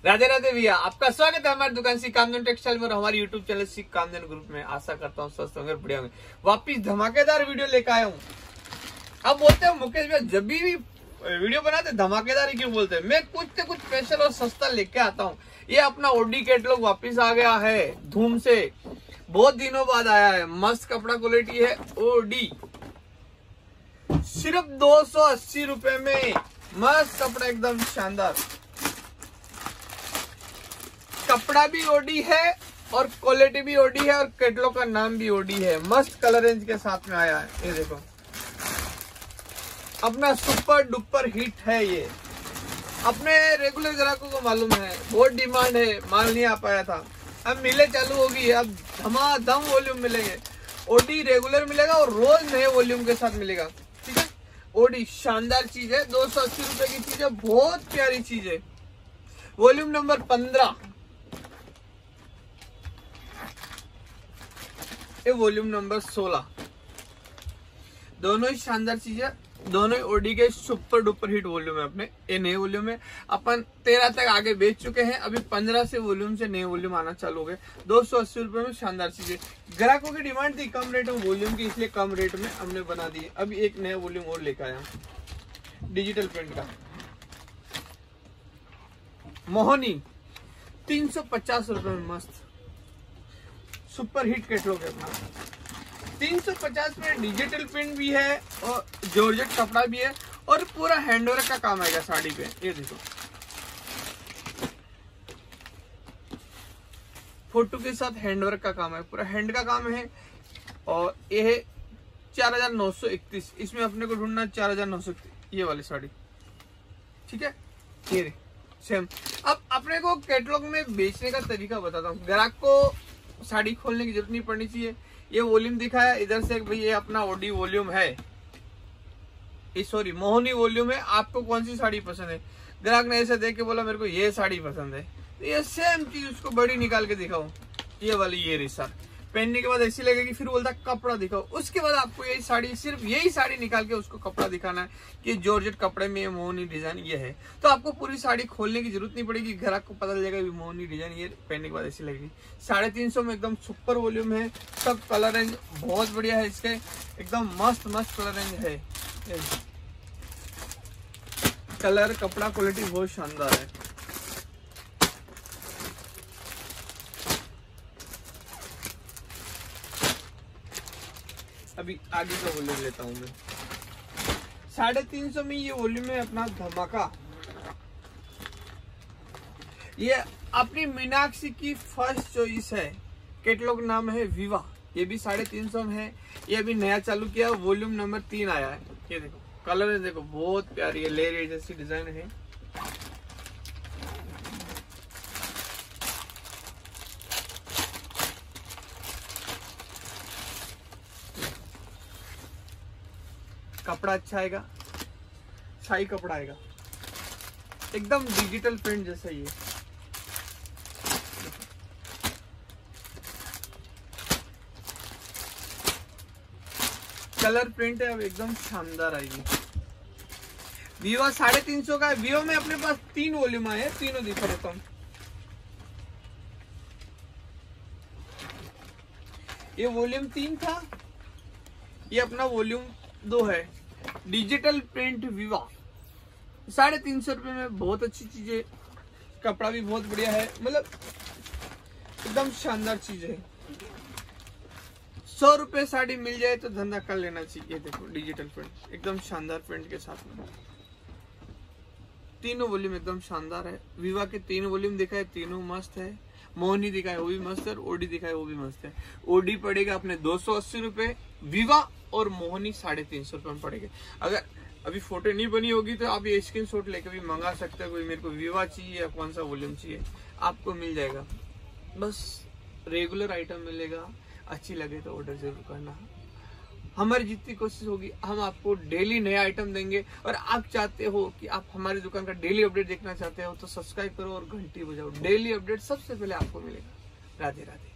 राधे राधे भैया, आपका स्वागत है हमारी दुकान श्री कामधेनु टेक्सटाइल में और हमारे YouTube channel Shri Kamdhenu group में। आशा करता हूँ स्वस्थ होंगे, बढ़िया होंगे। वापिस धमाकेदार वीडियो लेकर आया हूँ। अब बोलते हैं मुकेश भैया जब भी वीडियो बनाते धमाकेदार ही क्यों बोलते हैं। मैं कुछ से कुछ स्पेशल और सस्ता लेके आता हूँ। ये अपना ओडी कैटलॉग वापिस आ गया है धूम से, बहुत दिनों बाद आया है। मस्त कपड़ा क्वालिटी है, ओडी सिर्फ 280 रुपए में। मस्त कपड़ा, एकदम शानदार कपड़ा भी ओडी है और क्वालिटी भी ओडी है और कैटलॉग का नाम भी ओडी है। मस्त कलर रेंज के साथ में आया है। ये देखो अपना सुपर डुपर हिट है। ये अपने रेगुलर ग्राहकों को मालूम है, बहुत डिमांड है, माल नहीं आ पाया था। अब मिले चालू होगी, अब धमाधम वॉल्यूम मिलेंगे। ओडी रेगुलर मिलेगा और रोज नए वॉल्यूम के साथ मिलेगा। ठीक है, ओडी शानदार चीज है, 280 रुपए की चीज है, बहुत प्यारी चीज है। वॉल्यूम नंबर 15, ये वॉल्यूम नंबर 16। दोनों ही शानदार चीज है, दोनों ही ओडी के सुपर डुपर हिट वॉल्यूम है। अपने ये नए वॉल्यूम में अपन 13 तक आगे बेच चुके हैं, अभी 15 से वॉल्यूम से नए वॉल्यूम आना चालू हो गए। 280 रुपए में शानदार चीज है। ग्राहकों की डिमांड थी कम रेट में वॉल्यूम की, इसलिए कम रेट में हमने बना दिए। अभी एक नया वॉल्यूम और लेकर आया डिजिटल प्रिंट का। मोहनी 350 रुपए में मस्त सुपर हिट कैटलॉग है अपना। 350 में डिजिटल प्रिंट भी है और जॉर्जेट कपड़ा भी है और पूरा हैंडवर्क का काम आएगा साड़ी पे। ये देखो फोटो के साथ हैंडवर्क का काम है, पूरा हैंड का काम है। और ये है 4931। इसमें अपने को ढूंढना 4931, ये वाली साड़ी। ठीक है, ये सेम। अब अपने को कैटलॉग में बेचने का तरीका बताता हूँ। ग्राहक को साड़ी खोलने की जरूरत नहीं पड़नी चाहिए। ये वॉल्यूम दिखाया इधर से भाई, ये अपना ओडी वॉल्यूम है, सॉरी मोहनी वॉल्यूम है। आपको कौन सी साड़ी पसंद है? ग्राहक ने ऐसे देख के बोला मेरे को ये साड़ी पसंद है, तो ये सेम चीज उसको बड़ी निकाल के दिखाओ, ये वाली ये रिसा पहनने के बाद ऐसी लगेगी। फिर बोलता कपड़ा दिखाओ, उसके बाद आपको यही साड़ी, सिर्फ यही साड़ी निकाल के उसको कपड़ा दिखाना है कि जॉर्जेट कपड़े में ये मोहनी डिजाइन ये है। तो आपको पूरी साड़ी खोलने की जरूरत नहीं पड़ेगी, ग्राहक को पता चल जाएगा मोहनी डिजाइन ये पहनने के बाद ऐसी लगेगी। 350 में एकदम सुपर वॉल्यूम है। सब कलर रेंज बहुत बढ़िया है इसके, एकदम मस्त मस्त कलर रेंज है। कलर कपड़ा क्वालिटी बहुत शानदार है। अभी आगे का वॉल्यूम लेता हूं मैं। 350 में ये वॉल्यूम है अपना धमाका। ये अपनी मीनाक्षी की फर्स्ट चॉइस है। कैटलॉग नाम है विवा। ये भी 350 में है। ये अभी नया चालू किया, वॉल्यूम नंबर 3 आया है। ये देखो कलर है, देखो बहुत प्यारी है, लेयर जैसी डिजाइन है। कपड़ा अच्छा आएगा, शाही कपड़ा आएगा, एकदम डिजिटल प्रिंट जैसा। ये कलर प्रिंट है, अब एकदम शानदार आएगी। वीवो 350 का है। वीवो में अपने पास 3 वॉल्यूम आए हैं, तीनों दिखा देता हूं। ये वॉल्यूम 3 था, ये अपना वॉल्यूम 2 है। डिजिटल प्रिंट विवा 350 रुपए में बहुत अच्छी चीज है। कपड़ा भी बहुत बढ़िया है, मतलब एकदम शानदार चीज है। 100 रुपए साड़ी मिल जाए तो धंधा कर लेना चाहिए। देखो डिजिटल प्रिंट एकदम शानदार प्रिंट के साथ में। तीनों वॉल्यूम एकदम शानदार है। विवा के 3 वॉल्यूम दिखाए, तीनों मस्त है। मोहनी दिखाए वो भी मस्त है, ओडी दिखाए वो भी मस्त है। ओडी पड़ेगा अपने 280 रुपए, विवा और मोहनी 350 रुपए में पड़ेगा। अगर अभी फोटो नहीं बनी होगी तो आप ये स्क्रीनशॉट लेकर भी मंगा सकते हैं। कोई मेरे को विवा चाहिए या कौन सा वॉल्यूम चाहिए, आपको मिल जाएगा। बस रेगुलर आइटम मिलेगा, अच्छी लगे तो ऑर्डर जरूर करना। हमारी जितनी कोशिश होगी हम आपको डेली नया आइटम देंगे। और आप चाहते हो कि आप हमारी दुकान का डेली अपडेट देखना चाहते हो तो सब्सक्राइब करो और घंटी बजाओ। डेली अपडेट सबसे पहले आपको मिलेगा। राधे राधे।